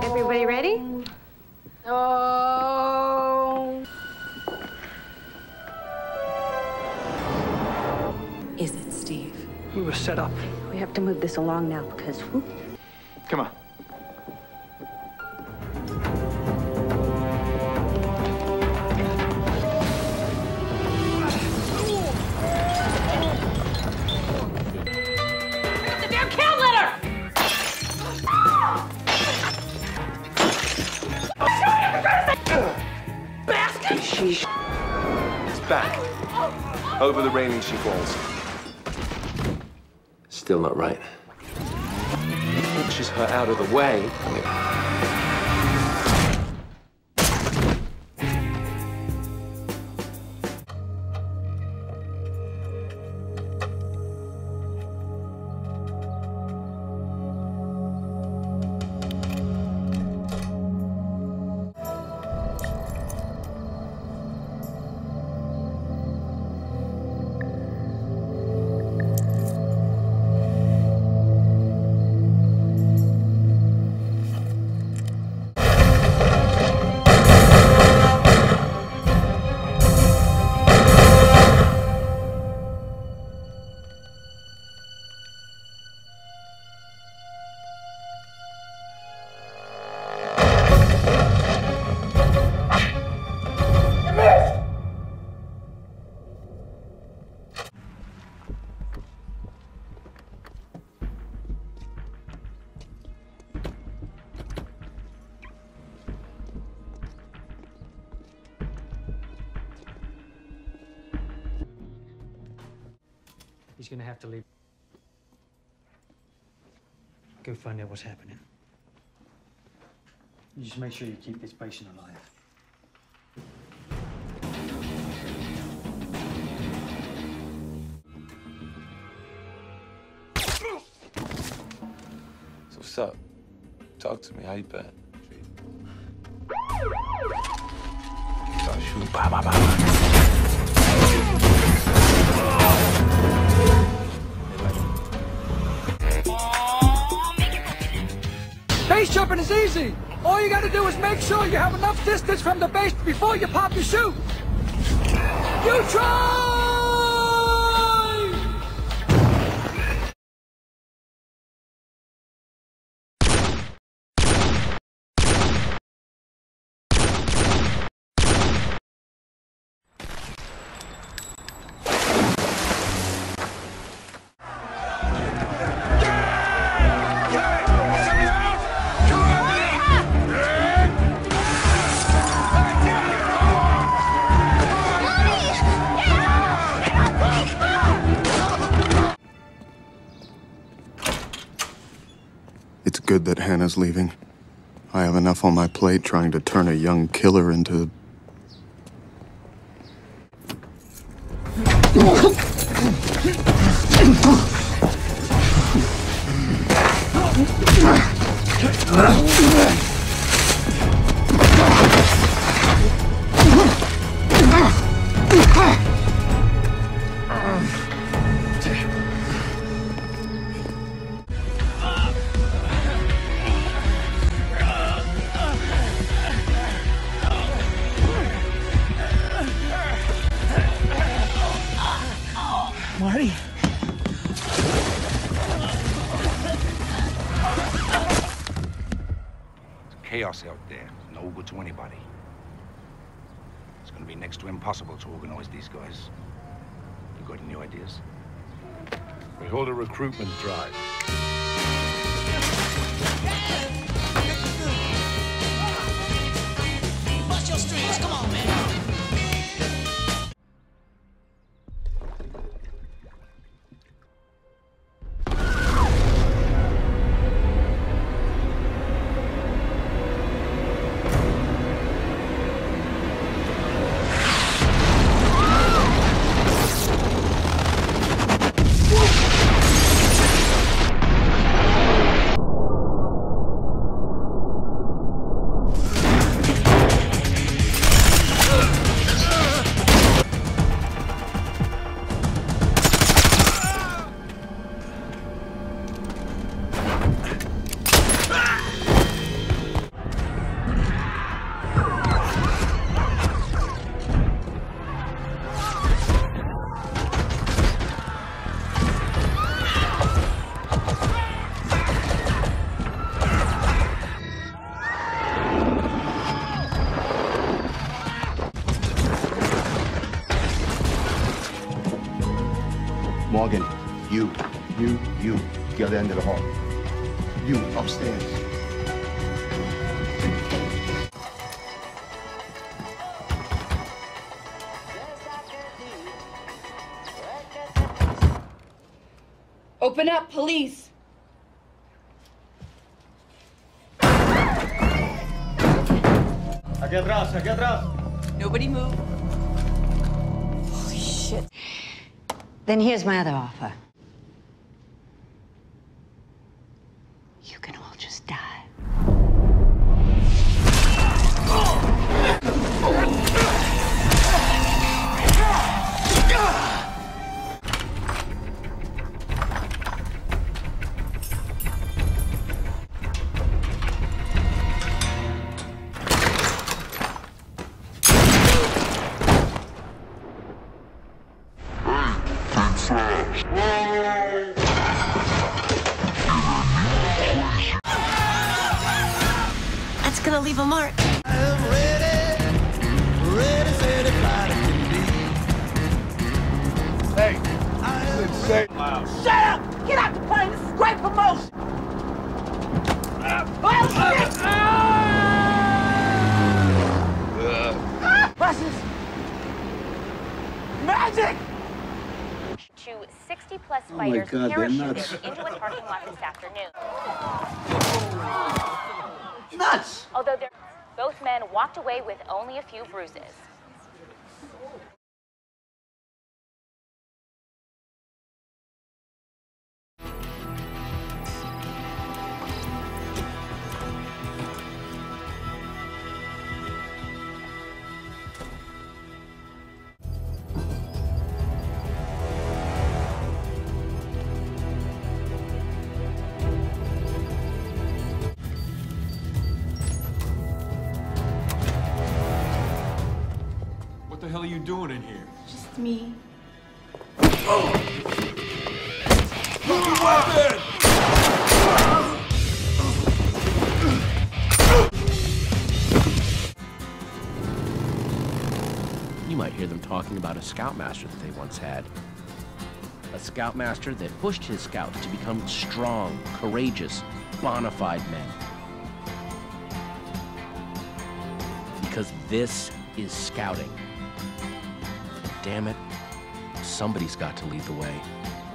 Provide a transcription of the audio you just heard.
Everybody ready? Oh. Is it, Steve? We were set up. We have to move this along now because... Come on. The damn cat litter! Bastard! It's back. Over the railing she falls. Still not right. Pushes her out of the way. He's gonna have to leave. Go find out what's happening. You just make sure you keep this patient alive. So what's up? Talk to me. How you been? Start shooting. Bah, bah, bah. Base jumping is easy. All you gotta do is make sure you have enough distance from the base before you pop your chute. You try! It's good that Hannah's leaving. I have enough on my plate trying to turn a young killer into... Marty. There's chaos out there. No good to anybody. It's gonna be next to impossible to organize these guys. You got any ideas? We hold a recruitment drive. Bust your strings, come on, man. You, the other end of the hall. You, upstairs. Open up, police! Aquí atrás, aquí atrás. Nobody move. Holy shit. Then here's my other offer. You can all just die. That's gonna leave a mark. Hey, say loud. Shut up! Get out the plane! This is great promotion! Buses! Magic! To 60-plus fighters parachuted into a parking lot this afternoon. Nuts! Although both men walked away with only a few bruises. What the hell are you doing in here? Just me. You might hear them talking about a scoutmaster that they once had. A scoutmaster that pushed his scouts to become strong, courageous, bona fide men. Because this is scouting. Damn it, somebody's got to lead the way.